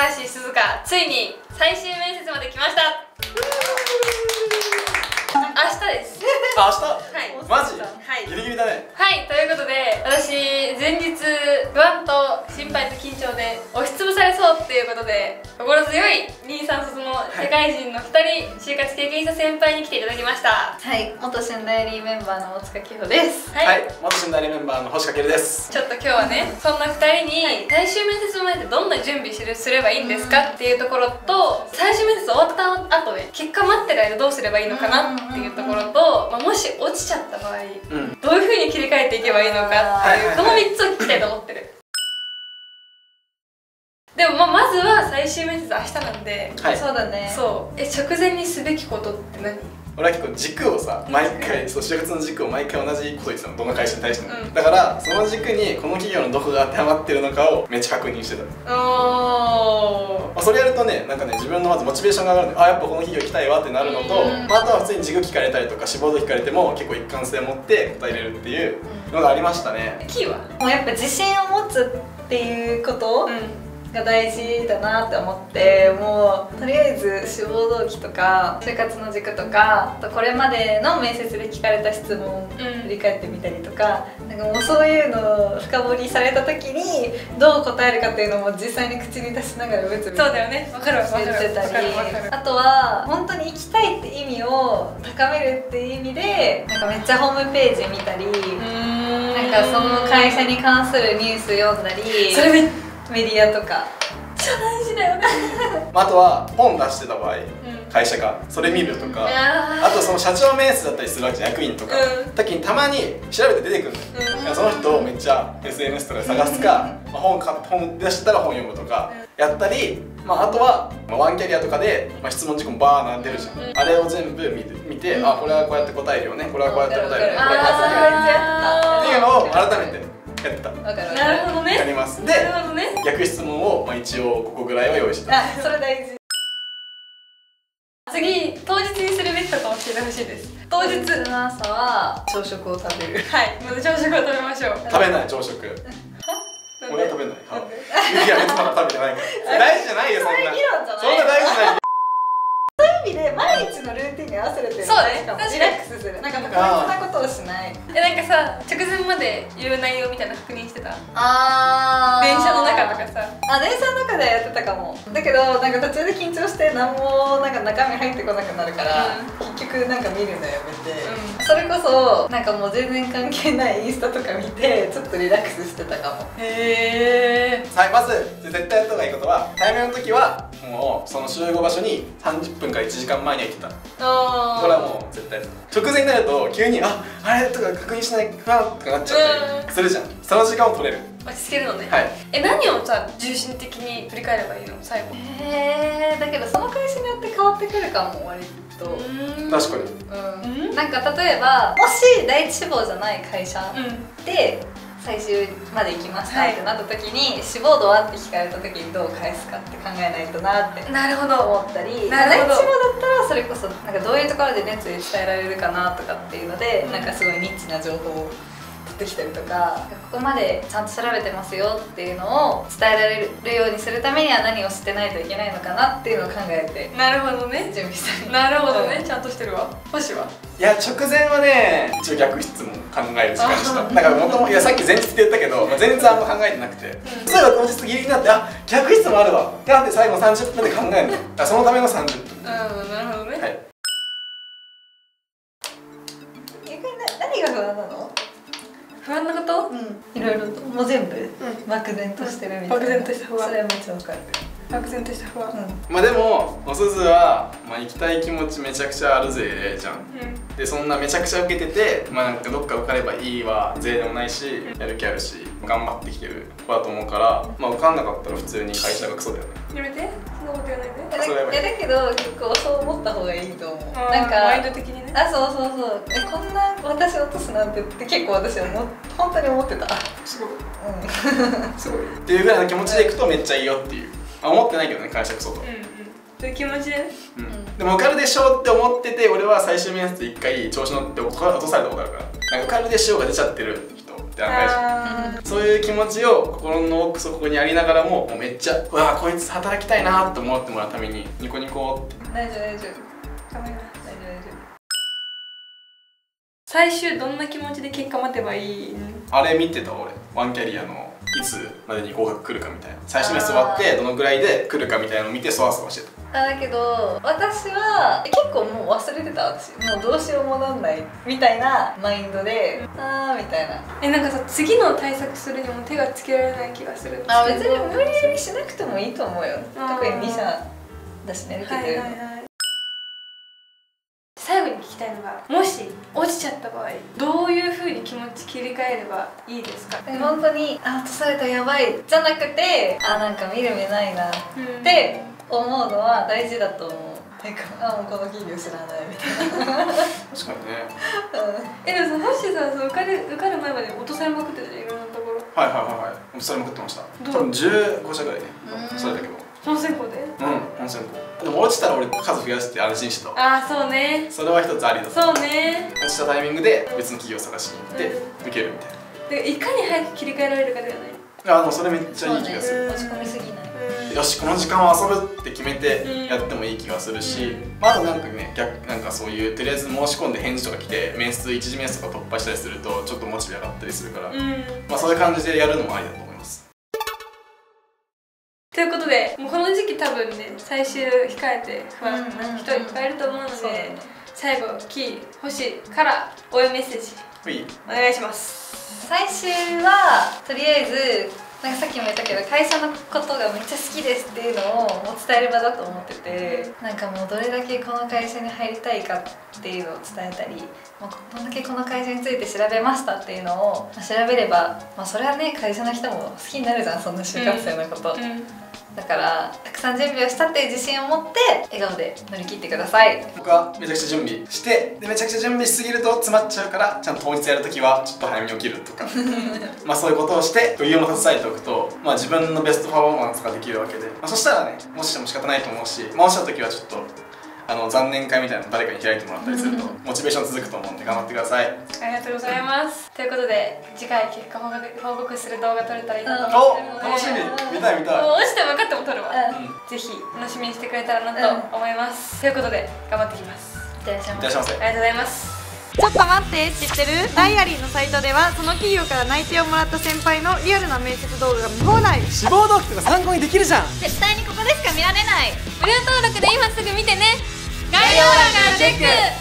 橋鈴香、ついに最終面接まで来ました。明日です。 あ、明日？ はい。 マジ？ はい。 ギリギリだね。 はい、ということで私前日不安と心配と緊張で押しつぶされそうっていうことで、心強い23卒の社会人の2人、就活経験した先輩に来ていただきました。 はい、元新ダイリーメンバーの大塚千穂です。 はい、元新ダイリーメンバーの星翔です。 ちょっと今日はね、そんな2人に最終面接の前でどんな準備すればいいんですかっていうところと、最終面接終わった後で結果待ってる間どうすればいいのかなっていうところと、もし落ちちゃった場合、どういう風に切り替えていけばいいのかっていう、この3つを聞きたいと思ってる。でもまずは最終面接明日なんで、 そうだね。 そう直前にすべきことって何？ 俺は結構軸をさ、毎回就活の軸を毎回同じこと言ってたの、どの会社に対しても、だからその軸にこの企業のどこが当てはまってるのかをめっちゃ確認してた。それやるとね、なんかね、自分のまずモチベーションが上がるんで、あ、やっぱこの企業行きたいわってなるのと、あとは普通に軸聞かれたりとか志望度聞かれても結構一貫性を持って答えれるっていうのがありましたね。 キーはもうやっぱ自信を持つっていうことが大事だなって思って、もうとりあえず志望動機とか就活の軸とか、あとこれまでの面接で聞かれた質問を振り返ってみたりとか、なんかもうそういうのを深掘りされた時にどう答えるかっていうのも実際に口に出しながらブツブツそうだよね、分かる分かる言ってたり、あとは本当に行きたいって意味を高めるっていう意味で、なんかめっちゃホームページ見たり、なんかその会社に関するニュース読んだり、 それメディアとかめっちゃ大事だよね。 あとは本出してた場合、会社がそれ見るとか、あとその社長面接だったりするわけじゃん、役員とか時にたまに調べて出てくるのよ。その人をめっちゃ SNS とかで探すか、本出したら本読むとかやったり、あとはワンキャリアとかで質問事項もバー並んでるじゃん、あれを全部見て、あ、これはこうやって答えるよね、これはこうやって答えるよね、これはこうやって答えるよねっていうのを改めてやってた。 なるほどね。 やります。で、逆質問を一応ここぐらいは用意してた。 それ大事。 次、当日にするべきことを教えてほしいです。当日の朝は朝食を食べる。 はい、まず朝食を食べましょう。 食べない朝食。俺は食べない。いや、別にまだ食べてないから。大事じゃないよ、そんな。そんな大事じゃない。 そういう意味で毎日のルーティンに合わせるっていうのがいいかも。リラックスする。なんか特別なことをしない。 なんかさ、直前まで言う内容みたいな確認してた？ 電車の中とかさ。 電車の中ではやってたかも。だけどなんか途中で緊張して何もなんか中身入ってこなくなるから、結局なんか見るのやめて、それこそなんかもう全然関係ないインスタとか見てちょっとリラックスしてたかも。 へえ。はい、まず絶対やった方がいいことは、対面の時はもうその集合場所に30分から1時間前には行ってた。これはもう絶対直前になると急にあれとか確認しないかとかなっちゃったりするじゃん。その時間を取れる。 落ち着けるのね。 はい。 何をさ重心的に振り返ればいいの最後？ だけどその会社によって変わってくるかも、割と。 確かに。 なんか例えばもし第一志望じゃない会社で最終まで行きましたってなった時に、志望度はって聞かれた時にどう返すかって考えないとなって思ったり、第一志望だったらそれこそなんかどういうところで熱意伝えられるかなとかっていうので、なんかすごいニッチな情報を取ってきたりとか、ここまでちゃんと調べてますよっていうのを伝えられるようにするためには何を知ってないといけないのかなっていうのを考えて、 なるほどね、 準備したり。 なるほどね、ちゃんとしてるわ。星は？ いや、直前はね、一応逆質問考える時間にした。だから元々、いや、さっき前日って言ったけど、全然あんま考えてなくて、そういえば当日ギリギリになって、あ、逆質問あるわってなって最後30分で考えるの。そのための30分。 なるほどね。はい。 逆に何が不安なの？ 不安なこと？ いろいろともう全部漠然としてるみたいな。 漠然とした不安。 それはめっちゃわかる。 漠然とした不安。 でもおすずは行きたい気持ちめちゃくちゃあるぜじゃん。でそんなめちゃくちゃ受けてて、なんかどっか受かればいいわぜでもないし、やる気あるし頑張ってきてる子だと思うから、受かんなかったら普通に会社がクソだよね。 やめて、そんなこと言わないで。 だけど結構そう思った方がいいと思う。 なんかマインド的にね。 そうそうそう。こんな私落とすなんてって結構私は本当に思ってた。 すごい。 すごい。っていうぐらいの気持ちでいくとめっちゃいいよっていう。思ってないけどね、会社クソと。 という気持ちでね。 でも受かるでしょうって思ってて、俺は最終面接で一回調子乗って落とされたことあるから、なんか受かるでしょうが出ちゃってる人って案外じゃん。そういう気持ちを心の奥底にありながらも、もうめっちゃうわこいつ働きたいなって思ってもらうためにニコニコって。 大丈夫大丈夫、頑張ります。大丈夫大丈夫。 最終どんな気持ちで結果待てばいい？ あれ見てた俺、ワンキャリアのいつまでに合格来るかみたいな、最終面接終わってどのぐらいで来るかみたいなのを見てそわそわしてた。 だけど私は結構もう忘れてた。私もうどうしようもなんないみたいなマインドで、あーみたいな。 なんかさ、次の対策するにも手がつけられない気がする。 別に無理やりしなくてもいいと思うよ。特に2社だしね、受けてるの。 最後に聞きたいのが、もし落ちちゃった場合どういう風に気持ち切り替えればいいですか？ 本当に落とされたやばいじゃなくて、なんか見る目ないなって思うのは大事だと思う。なんかもうこの企業知らないみたいな。確かにね。 でもさ、もしさ、受かる前まで落とされまくってたじゃん、いろんなところ。 はいはいはいはい、落とされまくってました。多分15社ぐらいね、それだけど。 本選考で？ 本選考。でも落ちたら俺数増やして安心してた。 そうね。 それは一つありだと。 そうね。 落ちたタイミングで別の企業探しに行って受けるみたいな。 で、いかに早く切り替えられるかだよね。 もうそれめっちゃいい気がする。 落ち込みすぎない。 よし、この時間は遊ぶって決めてやってもいい気がするし、あとなんかね、なんかそういうとりあえず申し込んで返事とか来て面接一次面接とか突破したりするとちょっとモチベ上がったりするから、そういう感じでやるのもありだと思います。 ということで、もうこの時期多分ね、最終控えて不安な人いっぱいいると思うので、最後キー星から応援メッセージお願いします。 最終はとりあえずなんかさっきも言ったけど、会社のことがめっちゃ好きですっていうのを伝える場だと思ってて、なんかもうどれだけこの会社に入りたいかっていうのを伝えたり、どんだけこの会社について調べましたっていうのを調べれば、それはね、会社の人も好きになるじゃん、そんな就活生のこと、だからたくさん準備をしたっていう自信を持って笑顔で乗り切ってください。 僕はめちゃくちゃ準備してめちゃくちゃ準備しすぎると詰まっちゃうから、ちゃんと当日やるときはちょっと早めに起きるとかそういうことをして余裕も携えておくと、自分のベストパフォーマンスができるわけで、そしたらね、もししても仕方ないと思うし、落ちたときはちょっと残念会みたいなの誰かに開いてもらったりするとモチベーション続くと思うんで頑張ってください。 ありがとうございます。ということで、次回結果報告する動画撮れたらいいなと思ってるので、 楽しみ、見たい見たい。 落ちても分かっても撮るわ。ぜひ楽しみにしてくれたらなと思います。ということで頑張ってきます。 いってらっしゃいませ。 いってらっしゃいませ。 ありがとうございます。 ちょっと待って、知ってる？ダイアリーのサイトではその企業から内定をもらった先輩のリアルな面接動画が見放題。 志望動機とか参考にできるじゃん。 絶対にここでしか見られない。 無料登録で今すぐ見てね。概要欄からチェック。